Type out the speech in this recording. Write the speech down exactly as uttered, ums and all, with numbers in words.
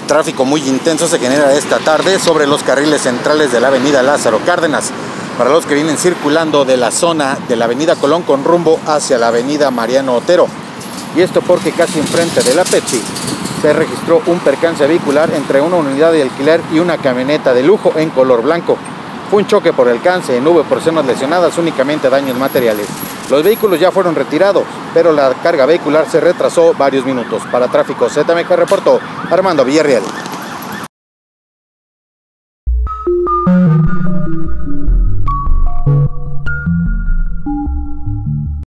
Tráfico muy intenso se genera esta tarde sobre los carriles centrales de la avenida Lázaro Cárdenas. Para los que vienen circulando de la zona de la avenida Colón con rumbo hacia la avenida Mariano Otero. Y esto porque casi enfrente de la Pepsi se registró un percance vehicular entre una unidad de alquiler y una camioneta de lujo en color blanco. Fue un choque por alcance, no hubo personas lesionadas, únicamente daños materiales. Los vehículos ya fueron retirados, pero la carga vehicular se retrasó varios minutos. Para Tráfico Z M K reportó Armando Villarreal.